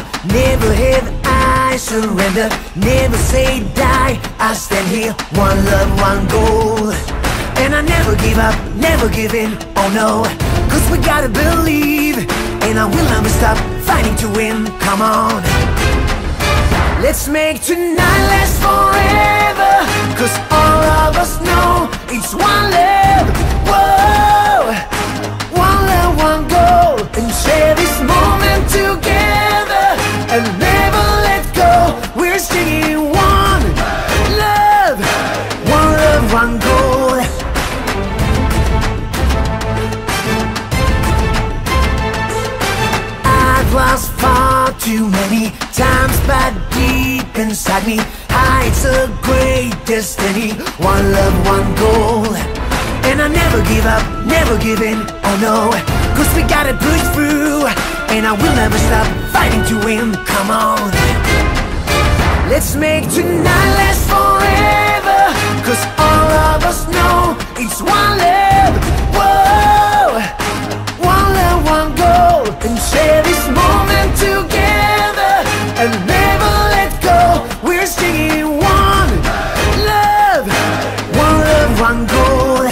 Never have I surrender, never say die. I stand here, one love, one goal. And I never give up, never give in, oh no. Cause we gotta believe, and I will never stop fighting to win, come on. Let's make tonight last forever, cause all of us know it's one love. Whoa, one love, one goal. And share this moment together and never let go. We're singing one love, one goal. I've lost far too many times, but deep inside me hides a great destiny. One love, one goal. And I never give up, never give in, oh no. Cause we gotta push through, and I will never stop fighting to win, come on. Let's make tonight last forever, cause all of us know it's one love. Whoa, one love, one goal. And share this moment together and never let go. We're singing one love, one goal.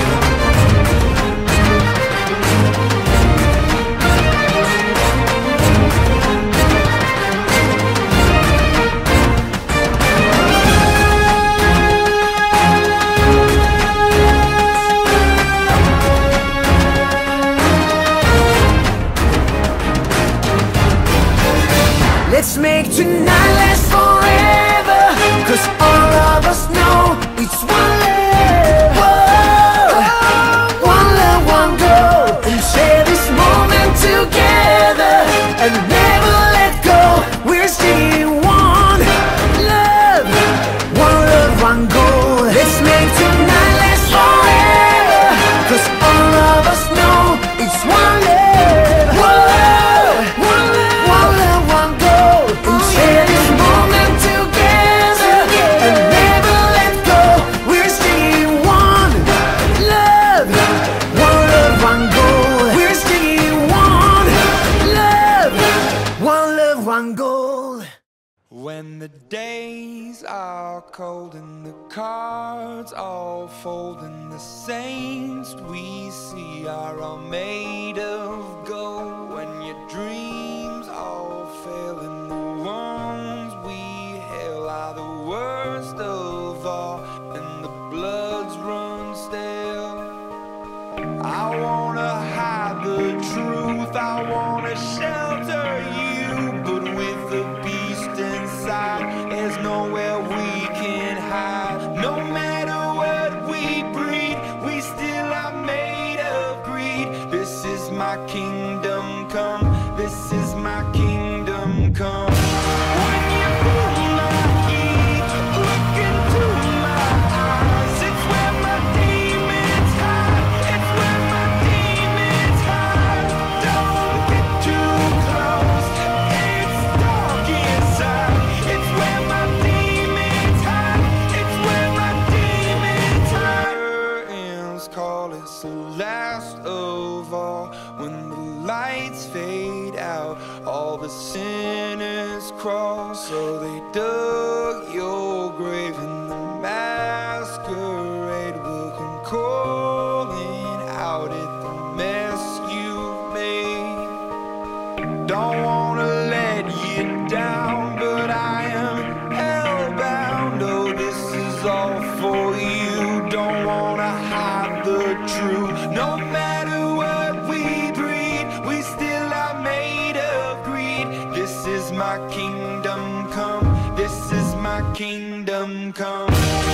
Let's make tonight last forever, cause all of us know it's one love. Whoa, one love, one goal. And share this moment together and never let go. We're singing one love, one goal. Let's make tonight last forever, cause all of us know it's one love. Whoa, one love, one goal. And share this moment together and never let go. We're singing one love, one goal. We're singing one love, one goal. When the days are cold and the cards all fold and the saints we see are all made of gold, when your dreams all fail and the ones we hail are the worst of all and the bloods run stale, I wanna hide the truth, I wanna shelter you, but with the beast inside, there's nowhere we can hide. No matter what we breed, we still are made of greed. This is my kingdom come, this is my kingdom come. When you feel my heat, look into my eyes, it's where my demons hide, it's where my demons hide. Don't get too close, it's dark inside, it's where my demons hide, it's where my demons hide. Curtains call, it's the last of all. When the lights fade out, all the sinners crawl. So they dug your grave and the masquerade will come calling out at the mess you've made. Don't wanna let you down, but I am hellbound. Oh, this is all for you. Don't wanna hide the truth. No matter what we breed, we still are made of greed. This is my kingdom come, this is my kingdom come.